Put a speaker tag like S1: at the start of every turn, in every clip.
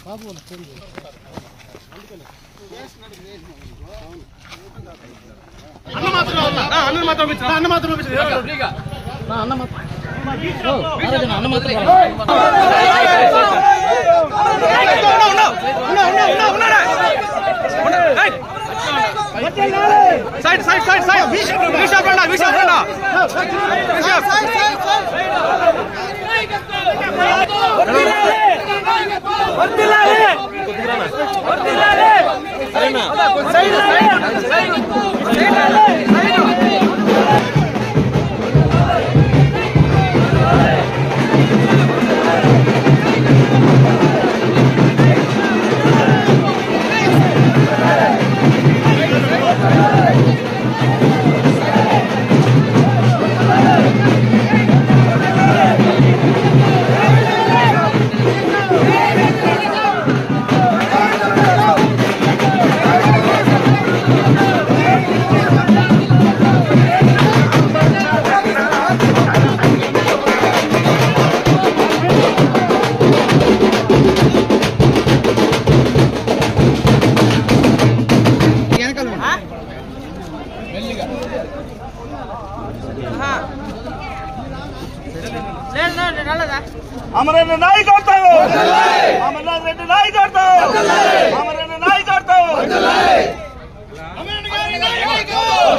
S1: అమరన్న నాయకత్వం అమరనాథ్ రెడ్డి నాయకత్వం అమరన్న నాయకత్వం అమరన్న గారి నాయకత్వం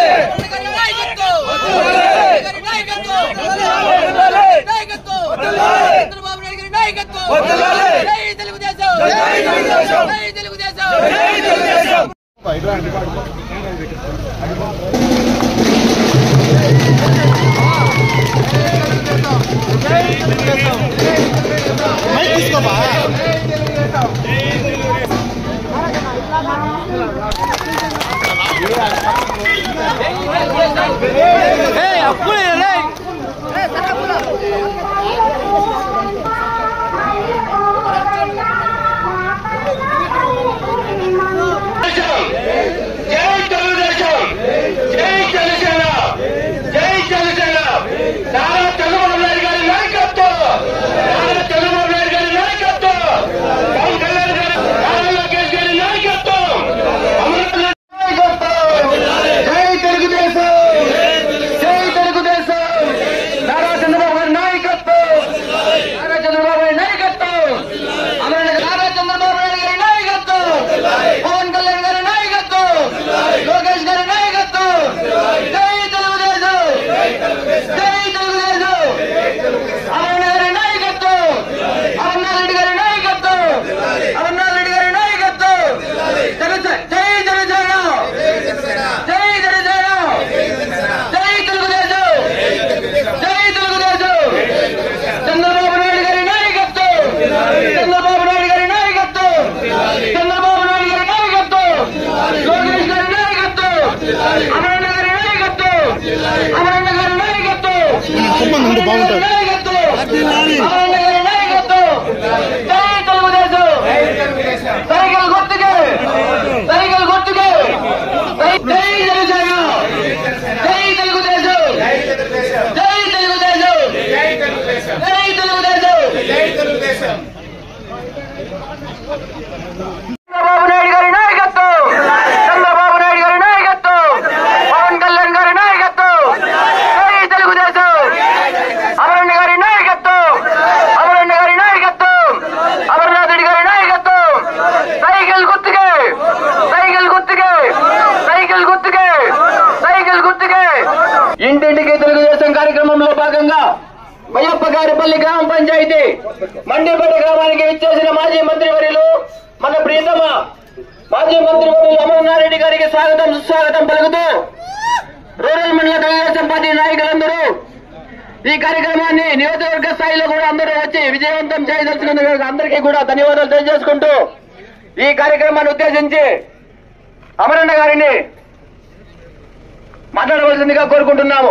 S1: చంద్రబాబు నాయుడు గారి నాయకత్వం జై తెలుగుదేశం జై తెలుగుదేశం జై తెలుగుదేశం జై తెలుగుదేశం ఇంటింటికి తెలుగుదేశం కార్యక్రమంలో భాగంగా మయ్యప్పగారిపల్లి గ్రామ పంచాయతీ మండిపేట గ్రామానికి విచ్చేసిన మాజీ మంత్రివర్యులు మన ప్రియతమ మాజీ మంత్రివర్యులు అమరనాథ్ రెడ్డి గారికి స్వాగతం సుస్వాగతం పలుకుతూ రూరల్ మండల తెలుగుదేశం పార్టీ నాయకులందరూ ఈ కార్యక్రమాన్ని నియోజకవర్గ స్థాయిలో కూడా అందరూ వచ్చి విజయవంతం చేయదలుచుకున్నందుకు అందరికీ కూడా ధన్యవాదాలు తెలియజేసుకుంటూ ఈ కార్యక్రమాన్ని ఉద్దేశించి అమరన్న గారిని మాట్లాడవలసిందిగా కోరుకుంటున్నాము.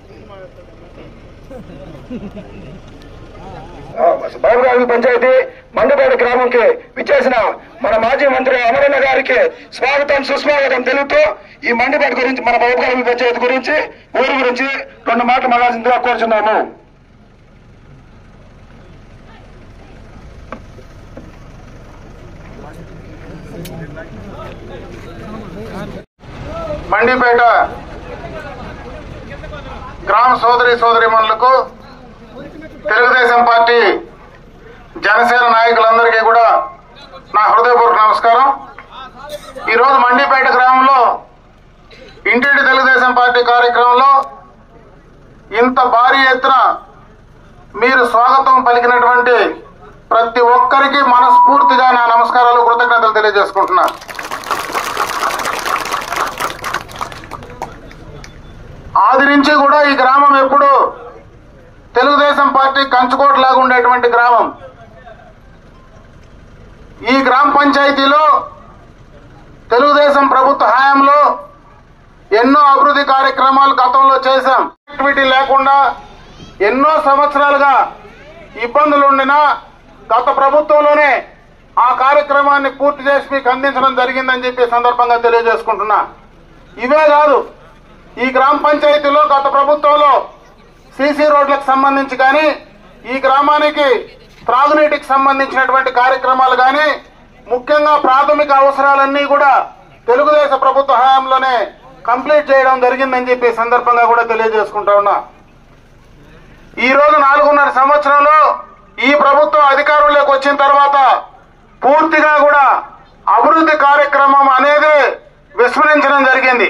S1: బాబుగారి పంచాయతీ మండపేట గ్రామంకి విచ్చేసిన మన మాజీ మంత్రి అమరన్న గారికి స్వాగతం సుస్వాగతం తెలుపుతూ ఈ మండపేట గురించి మన బాబుగారి పంచాయతీ గురించి ఊరి గురించి 2 మాటలు మాట్లాడాల్సిందిగా కోరుచున్నాము.
S2: మండిపేట గ్రామ సోదరీమణులకు తెలుగుదేశం పార్టీ జనసేన నాయకులందరికీ కూడా నా హృదయపూర్వక నమస్కారం. ఈరోజు మండిపేట గ్రామంలో ఇంటింటి తెలుగుదేశం పార్టీ కార్యక్రమంలో ఇంత భారీ ఎత్తున మీరు స్వాగతం పలికినటువంటి ప్రతి ఒక్కరికి మనస్ఫూర్తిగా నా నమస్కారాలు, కృతజ్ఞతలు తెలియజేసుకుంటున్నా. ఆది నుంచి కూడా ఈ గ్రామం ఎప్పుడు తెలుగుదేశం పార్టీ కంచుకోటలాగా ఉండేటువంటి గ్రామం. ఈ గ్రామ పంచాయతీలో తెలుగుదేశం ప్రభుత్వ హయాంలో ఎన్నో అభివృద్ధి కార్యక్రమాలు గతంలో చేశాం. యాక్టివిటీ లేకుండా ఎన్నో సంవత్సరాలుగా ఇబ్బందులు ఉండినా గత ప్రభుత్వంలోనే ఆ కార్యక్రమాన్ని పూర్తి చేసి మీకు అందించడం జరిగిందని చెప్పి సందర్భంగా తెలియజేసుకుంటున్నా. ఇవే కాదు, ఈ గ్రామ పంచాయతీలో గత ప్రభుత్వంలో సీసీ రోడ్లకు సంబంధించి కానీ, ఈ గ్రామానికి త్రాగునీటికి సంబంధించినటువంటి కార్యక్రమాలు కానీ, ముఖ్యంగా ప్రాథమిక అవసరాలన్నీ కూడా తెలుగుదేశం ప్రభుత్వ హయాంలోనే కంప్లీట్ చేయడం జరిగిందని చెప్పి సందర్భంగా కూడా తెలియజేసుకుంటా ఉన్నా. ఈ రోజు 4.5 సంవత్సరంలో ఈ ప్రభుత్వం అధికారంలోకి వచ్చిన తర్వాత పూర్తిగా కూడా అభివృద్ధి కార్యక్రమం అనేది విస్మరించడం జరిగింది.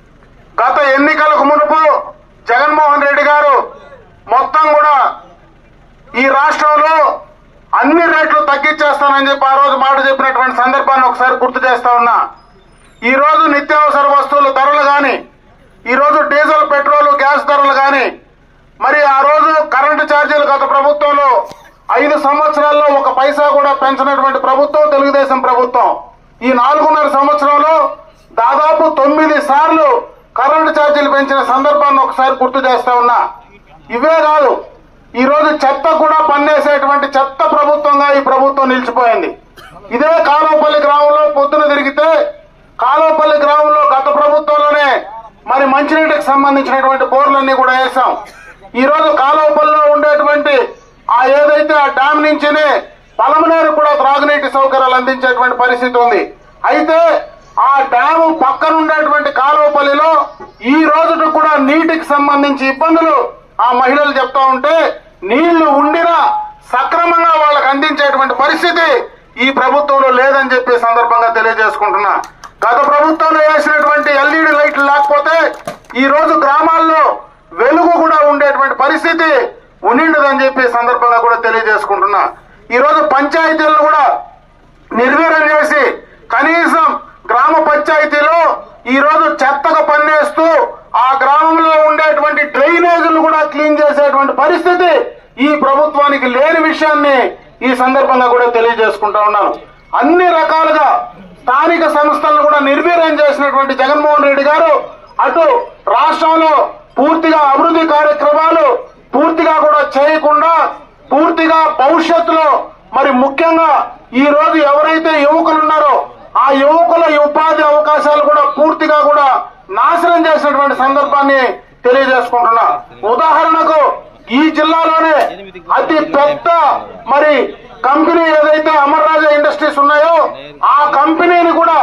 S2: గత ఎన్నికలకు మునుపు జగన్మోహన్ రెడ్డి గారు మొత్తం కూడా ఈ రాష్ట్రంలో అన్ని రేట్లు తగ్గించేస్తానని చెప్పి ఆ రోజు మాట చెప్పినటువంటి సందర్భాన్ని ఒకసారి గుర్తు చేస్తా ఉన్నా. ఈ రోజు నిత్యావసర వస్తువుల ధరలు కానీ, ఈ రోజు డీజిల్, పెట్రోల్, గ్యాస్ ధరలు కానీ, మరి ఆ రోజు కరెంటు ఛార్జీలు గత ప్రభుత్వంలో 5 సంవత్సరాల్లో 1 పైసా కూడా పెంచినటువంటి ప్రభుత్వం తెలుగుదేశం ప్రభుత్వం. ఈ 4.5 సంవత్సరంలో దాదాపు 9 సార్లు కరెంటు ఛార్జీలు పెంచిన సందర్భాన్ని ఒకసారి గుర్తు చేస్తా ఉన్నా. ఇవే కాదు, ఈ రోజు చెత్త కూడా పన్నేసేటువంటి చెత్త ప్రభుత్వంగా ఈ ప్రభుత్వం నిలిచిపోయింది. ఇదే కాలువపల్లి గ్రామంలో పొద్దున తిరిగితే, కాలువపల్లి గ్రామంలో గత ప్రభుత్వంలోనే మరి మంచినీటికి సంబంధించినటువంటి బోర్లన్నీ కూడా వేశాం. ఈ రోజు కాలువపల్లిలో ఉండేటువంటి ఏదైతే ఆ డ్యామ్ నుంచినే పలమనేరు కూడా త్రాగునీటి సౌకర్యాలు అందించేటువంటి పరిస్థితి ఉంది. అయితే ఆ డ్యాము పక్కన ఉండేటువంటి కాలువపల్లిలో ఈ రోజుకు కూడా నీటికి సంబంధించి ఇబ్బందులు ఆ మహిళలు చెప్తా ఉంటే, నీళ్లు ఉండినా సక్రమంగా వాళ్ళకు అందించేటువంటి పరిస్థితి ఈ ప్రభుత్వంలో లేదని చెప్పి సందర్భంగా తెలియజేసుకుంటున్నా. గత ప్రభుత్వంలో వేసినటువంటి ఎల్ఈడి లైట్లు లేకపోతే ఈ రోజు గ్రామాల్లో వెలుగు కూడా ఉండేటువంటి పరిస్థితి ఉండిండదని చెప్పి సందర్భంగా కూడా తెలియజేసుకుంటున్నా. ఈ రోజు పంచాయతీలను కూడా నిర్వీర్యం చేసి కనీసం గ్రామ పంచాయతీలో ఈ రోజు చెత్తగా పన్నేస్తూ ఆ గ్రామంలో ఉండేటువంటి డ్రైనేజీలు కూడా క్లీన్ చేసేటువంటి పరిస్థితి ఈ ప్రభుత్వానికి లేని విషయాన్ని ఈ సందర్భంగా కూడా తెలియజేసుకుంటా ఉన్నాను. అన్ని రకాలుగా స్థానిక సంస్థలను కూడా నిర్వీర్యం చేసినటువంటి జగన్మోహన్ రెడ్డి గారు అటు రాష్ట్రంలో పూర్తిగా అభివృద్ధి కార్యక్రమాలు పూర్తిగా కూడా చేయకుండా, పూర్తిగా భవిష్యత్తులో మరి ముఖ్యంగా ఈ రోజు ఎవరైతే యువకులు ఉన్నారో ఆ యువకుల ఉపాధి అవకాశాలు కూడా పూర్తిగా కూడా నాశనం చేసినటువంటి సందర్భాన్ని తెలియజేసుకుంటున్నా. ఉదాహరణకు ఈ జిల్లాలోనే అతి పెద్ద మరి కంపెనీ ఏదైతే అమర్ రాజా ఇండస్ట్రీస్ ఉన్నాయో ఆ కంపెనీని కూడా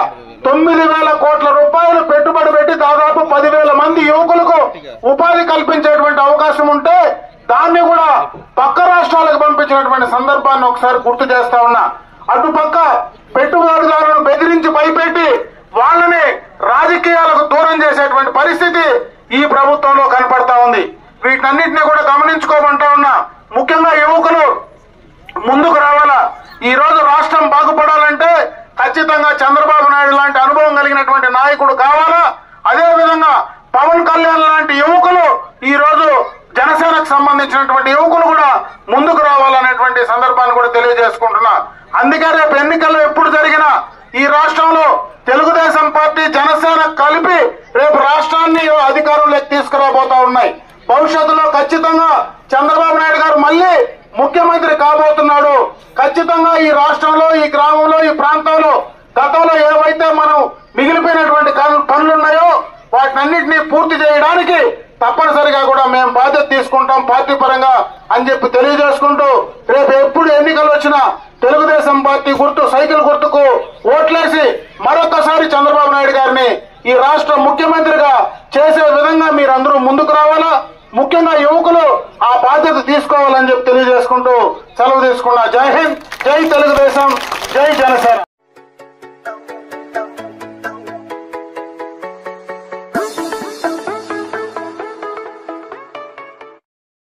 S2: 9,000 కోట్ల రూపాయలు పెట్టుబడి పెట్టి దాదాపు 10,000 మంది యువకులకు ఉపాధి కల్పించేటువంటి అవకాశం ఉంటే దాన్ని కూడా పక్క రాష్ట్రాలకు పంపించినటువంటి సందర్భాన్ని ఒకసారి గుర్తు చేస్తా ఉన్నా. అటుపక్క పెట్టుబడిదారులను బెదిరించి భయపెట్టి వాళ్ళని రాజకీయాలకు దూరం చేసేటువంటి పరిస్థితి ఈ ప్రభుత్వంలో కనపడతా ఉంది. వీటన్నిటిని కూడా గమనించుకోమంటా ఉన్నా. ముఖ్యంగా యువకులు ముందుకు రావాలా. ఈ రోజు రాష్ట్రం బాగుపడాలంటే ఖచ్చితంగా చంద్రబాబు నాయుడు లాంటి అనుభవం కలిగినటువంటి నాయకుడు కావాలా. అదేవిధంగా పవన్ కళ్యాణ్ లాంటి యువకులు ఈ రోజు జనసేనకు సంబంధించినటువంటి యువకులు కూడా ముందుకు రావాలనేటువంటి సందర్భాన్ని కూడా తెలియజేసుకుంటున్నా. అందుకే రేపు ఎన్నికల్లో ఎప్పుడు జరిగినా ఈ రాష్ట్రంలో తెలుగుదేశం పార్టీ, జనసేన కలిపి రేపు రాష్ట్రాన్ని అధికారంలోకి తీసుకురాబోతా ఉన్నాయి. భవిష్యత్తులో ఖచ్చితంగా చంద్రబాబు నాయుడు గారు మళ్ళీ ముఖ్యమంత్రి కాబోతున్నాడు. ఖచ్చితంగా ఈ రాష్ట్రంలో, ఈ గ్రామంలో, ఈ ప్రాంతంలో గతంలో ఏవైతే మనం మిగిలిపోయినటువంటి పనులున్నాయో వాటినన్నింటినీ పూర్తి చేయడానికి తప్పనిసరిగా కూడా మేము బాధ్యత తీసుకుంటాం పార్టీ పరంగా అని చెప్పి తెలియజేసుకుంటూ, రేపు ఎప్పుడు ఎన్నికలు వచ్చినా తెలుగుదేశం పార్టీ గుర్తు సైకిల్ గుర్తుకు ఓట్లేసి మరొకసారి చంద్రబాబు నాయుడు గారిని ఈ రాష్ట్ర ముఖ్యమంత్రిగా చేసే విధంగా మీరందరూ ముందుకు రావాలా. ముఖ్యంగా యువకులు ఆ బాధ్యత తీసుకోవాలని చెప్పి తెలియజేసుకుంటూ సెలవు తీసుకున్నా. జై హింద్, జై తెలుగుదేశం, జై జనసేన.